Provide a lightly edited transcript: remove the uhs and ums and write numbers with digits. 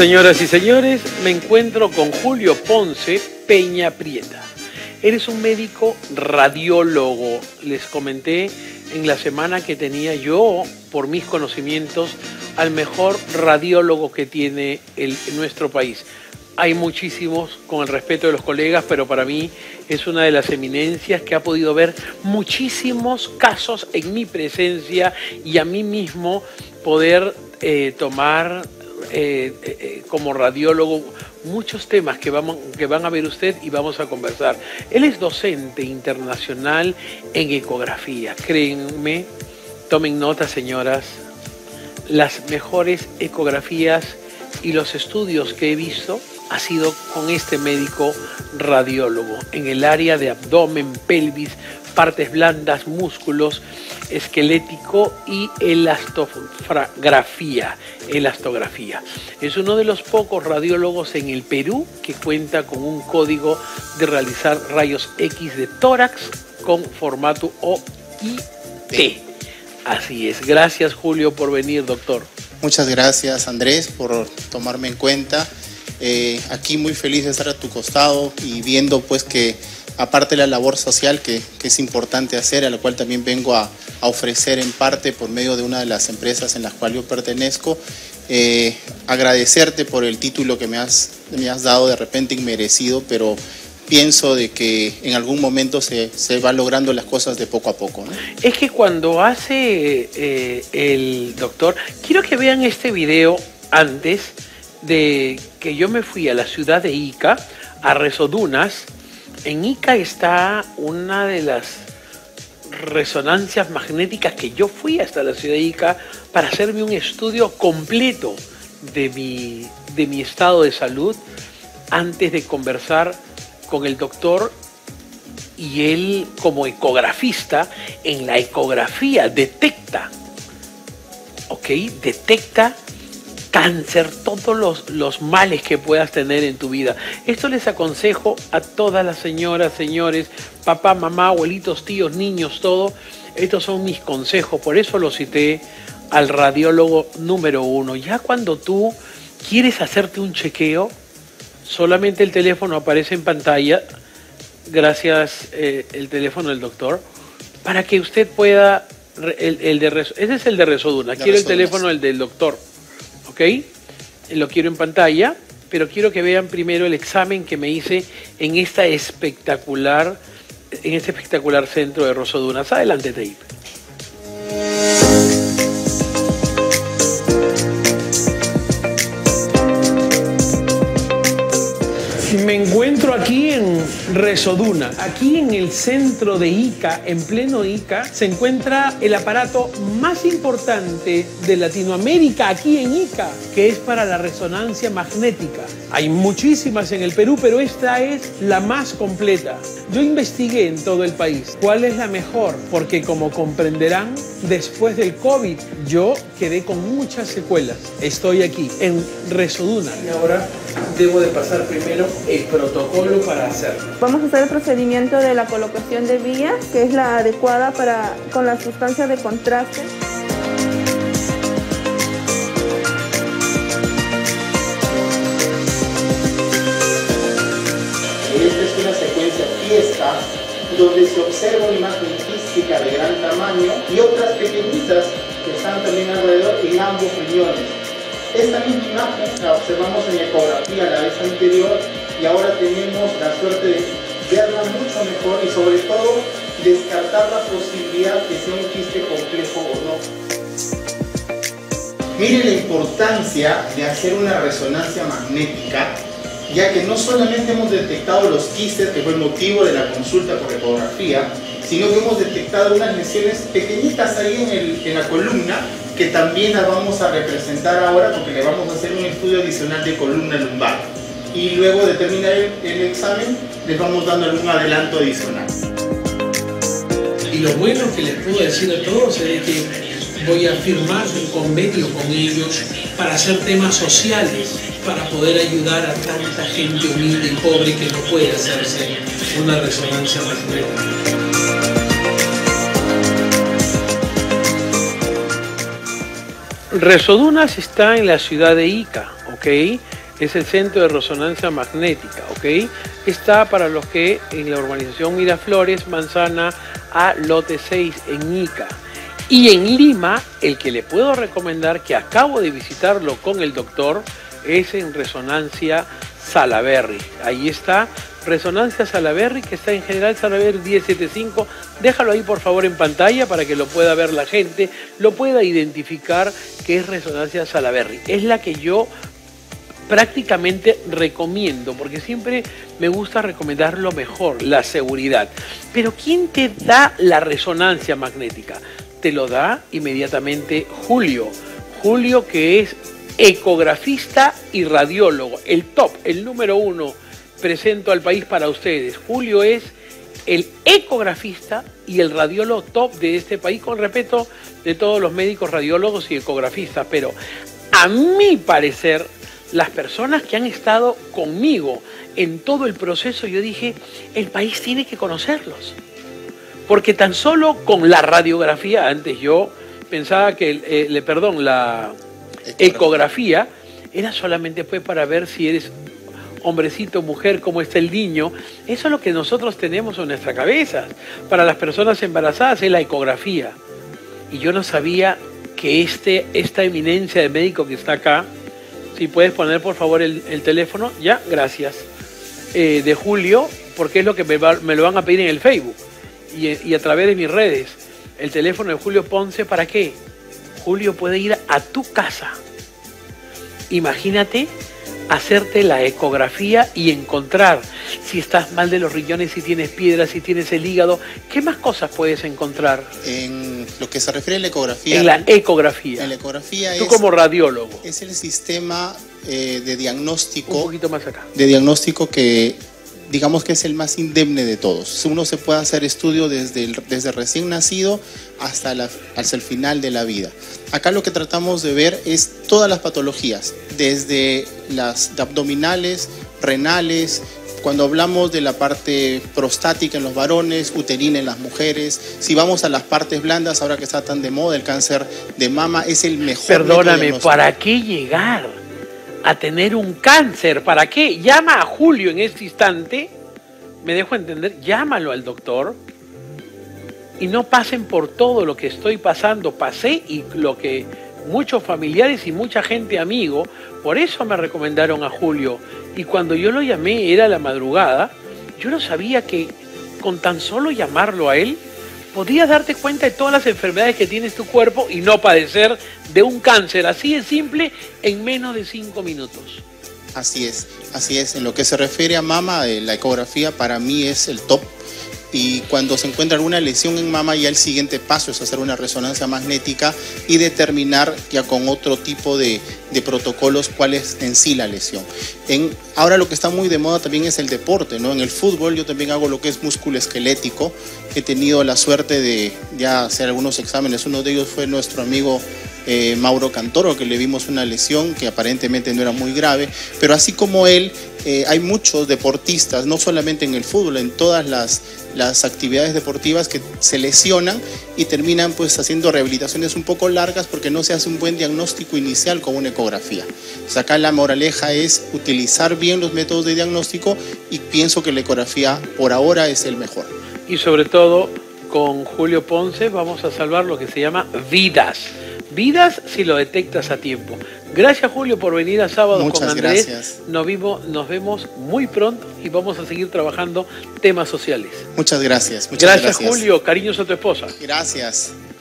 Señoras y señores, me encuentro con Julio Ponce Peña Prieta. Eres un médico radiólogo. Les comenté en la semana que tenía yo, por mis conocimientos, al mejor radiólogo que tiene nuestro país. Hay muchísimos, con el respeto de los colegas, pero para mí es una de las eminencias que ha podido ver muchísimos casos en mi presencia y a mí mismo poder tomar como radiólogo muchos temas que van a ver usted y vamos a conversar. Él es docente internacional en ecografía. Créanme, tomen nota, señoras, las mejores ecografías y los estudios que he visto ha sido con este médico radiólogo en el área de abdomen, pelvis, partes blandas, músculos, esquelético y elastografía. Es uno de los pocos radiólogos en el Perú que cuenta con un código de realizar rayos X de tórax con formato OIT. Así es. Gracias, Julio, por venir, doctor. Muchas gracias, Andrés, por tomarme en cuenta. Aquí muy feliz de estar a tu costado y viendo pues que aparte de la labor social que es importante hacer, a la cual también vengo a ofrecer en parte por medio de una de las empresas en las cuales yo pertenezco, agradecerte por el título que me has dado, de repente inmerecido, pero pienso de que en algún momento se va logrando las cosas de poco a poco, ¿no? Es que cuando hace el doctor, quiero que vean este video antes de que yo me fui a la ciudad de Ica, a Resodunas. En Ica está una de las resonancias magnéticas que yo fui hasta la ciudad de Ica para hacerme un estudio completo de mi estado de salud antes de conversar con el doctor. Y él, como ecografista, en la ecografía detecta cáncer, todos los males que puedas tener en tu vida. Esto les aconsejo a todas las señoras, señores, papá, mamá, abuelitos, tíos, niños, todo. Estos son mis consejos, por eso lo cité al radiólogo número 1. Ya cuando tú quieres hacerte un chequeo, solamente el teléfono aparece en pantalla, gracias el teléfono del doctor, para que usted pueda, ese es el de Resoduna, quiero el teléfono del doctor. ¿Ok? Lo quiero en pantalla, pero quiero que vean primero el examen que me hice en este espectacular centro de Rosodunas. Adelante, Taib. Me encuentro aquí en Resoduna, aquí en el centro de Ica, en pleno Ica, se encuentra el aparato más importante de Latinoamérica, aquí en Ica, que es para la resonancia magnética. Hay muchísimas en el Perú, pero esta es la más completa. Yo investigué en todo el país cuál es la mejor, porque como comprenderán, después del COVID, yo quedé con muchas secuelas. Estoy aquí, en Resoduna, y ahora debo de pasar primero el protocolo para hacerlo. Vamos a hacer el procedimiento de la colocación de vías, que es la adecuada con la sustancia de contraste. Esta es una secuencia fiesta donde se observa una imagen física de gran tamaño y otras pequeñitas que están también alrededor en ambos riñones. Esta misma imagen la observamos en ecografía la vez anterior y ahora tenemos la suerte de verla mucho mejor y sobre todo descartar la posibilidad que sea un quiste complejo o no. Miren la importancia de hacer una resonancia magnética, ya que no solamente hemos detectado los quistes, que fue el motivo de la consulta por ecografía, sino que hemos detectado unas lesiones pequeñitas ahí en la columna, que también las vamos a representar ahora porque le vamos a hacer un estudio adicional de columna lumbar. Y luego de terminar el examen, les vamos dando algún adelanto adicional. Y lo bueno que les puedo decir a todos es que voy a firmar un convenio con ellos para hacer temas sociales, para poder ayudar a tanta gente humilde y pobre que no puede hacerse una resonancia magnética. Resodunas está en la ciudad de Ica, ¿ok? Es el centro de resonancia magnética, ¿ok? Está para los que en la urbanización Miraflores, Manzana A, lote 6, en Ica. Y en Lima, el que le puedo recomendar, que acabo de visitarlo con el doctor, es en Resonancia Salaberry. Ahí está, Resonancia Salaberry, que está en General Salaberry 1075. Déjalo ahí por favor en pantalla para que lo pueda ver la gente, lo pueda identificar, que es Resonancia Salaberry. Es la que yo prácticamente recomiendo, porque siempre me gusta recomendar lo mejor, la seguridad. Pero ¿quién te da la resonancia magnética? Te lo da inmediatamente Julio. Julio, que es ecografista y radiólogo, el top, el número 1, presento al país para ustedes. Julio es el ecografista y el radiólogo top de este país, con respeto de todos los médicos radiólogos y ecografistas, pero a mi parecer, las personas que han estado conmigo en todo el proceso, yo dije, el país tiene que conocerlos. Porque tan solo con la radiografía, antes yo pensaba que, la ecografía era solamente pues para ver si eres hombrecito, mujer, cómo está el niño. Eso es lo que nosotros tenemos en nuestra cabeza. Para las personas embarazadas es la ecografía. Y yo no sabía que esta eminencia de médico que está acá, si puedes poner por favor el teléfono, ya, gracias, de Julio, porque es lo que me lo van a pedir en el Facebook. Y a través de mis redes, el teléfono de Julio Ponce, ¿para qué? Julio puede ir a tu casa. Imagínate hacerte la ecografía y encontrar si estás mal de los riñones, si tienes piedras, si tienes el hígado. ¿Qué más cosas puedes encontrar? En lo que se refiere a la ecografía. En la ecografía. En la ecografía tú como radiólogo. Es el sistema de diagnóstico. Un poquito más acá. De diagnóstico que digamos que es el más indemne de todos. Uno se puede hacer estudio desde recién nacido hasta el final de la vida. Acá lo que tratamos de ver es todas las patologías, desde las abdominales, renales, cuando hablamos de la parte prostática en los varones, uterina en las mujeres. Si vamos a las partes blandas, ahora que está tan de moda, el cáncer de mama es el mejor. Perdóname, ¿para qué llegar a tener un cáncer? ¿Para qué? Llama a Julio en este instante, me dejo entender, llámalo al doctor y no pasen por todo lo que estoy pasando, pasé y lo que muchos familiares y mucha gente amigo, por eso me recomendaron a Julio. Y cuando yo lo llamé, era la madrugada, yo no sabía que con tan solo llamarlo a él, podías darte cuenta de todas las enfermedades que tienes tu cuerpo y no padecer de un cáncer, así de simple, en menos de 5 minutos. Así es, así es. En lo que se refiere a mama, la ecografía para mí es el top. Y cuando se encuentra alguna lesión en mama, ya el siguiente paso es hacer una resonancia magnética y determinar ya con otro tipo de protocolos cuál es en sí la lesión. Ahora lo que está muy de moda también es el deporte, ¿no? En el fútbol yo también hago lo que es músculo esquelético. He tenido la suerte de ya hacer algunos exámenes. Uno de ellos fue nuestro amigo Mauro Cantoro, que le vimos una lesión que aparentemente no era muy grave, pero así como él, hay muchos deportistas, no solamente en el fútbol, en todas las actividades deportivas, que se lesionan y terminan pues haciendo rehabilitaciones un poco largas porque no se hace un buen diagnóstico inicial con una ecografía. Entonces acá la moraleja es utilizar bien los métodos de diagnóstico y pienso que la ecografía por ahora es el mejor. Y sobre todo con Julio Ponce vamos a salvar lo que se llama vidas. Vidas si lo detectas a tiempo. Gracias Julio por venir a Sábado con Andrés. Gracias. Nos vemos muy pronto y vamos a seguir trabajando temas sociales. Muchas graas. Gracias Julio, cariños a tu esposa. Gracias.